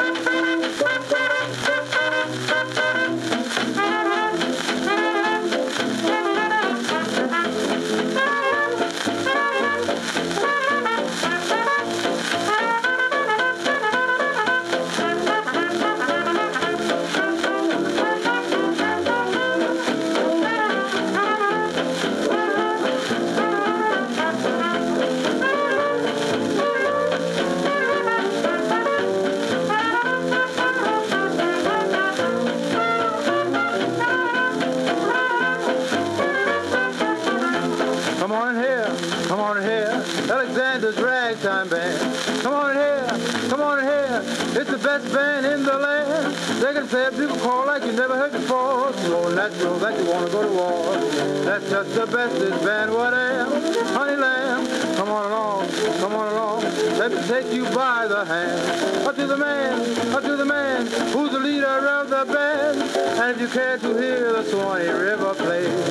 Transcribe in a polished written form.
Come on in here, come on in here, Alexander's Ragtime Band. Come on in here, come on in here, it's the best band in the land. They can say a bugle call like you never heard before. So natural that you want to go to war. That's just the bestest band, whatever. Honey lamb, come on along, let me take you by the hand. Up to the man, who's the leader of the band. And if you care to hear the Swanee River play,